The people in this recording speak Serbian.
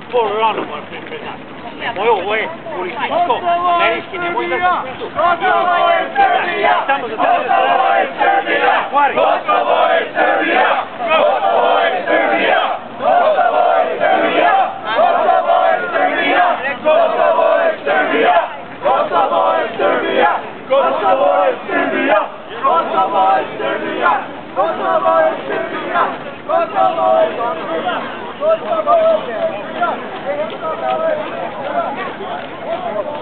Polrano para empezar. Muy bueno, Purifico, Ameriski, nemoj da se spustu. Samo za Kosovo je Srbija! Kosovo je Srbija! Kosovo je Srbija! Kosovo je Srbija! Kosovo je Srbija! Kosovo je Srbija! Kosovo je Srbija! Kosovo je Srbija! Kosovo je Srbija! Kosovo je Srbija! Kosovo je Srbija! Kosovo je Srbija!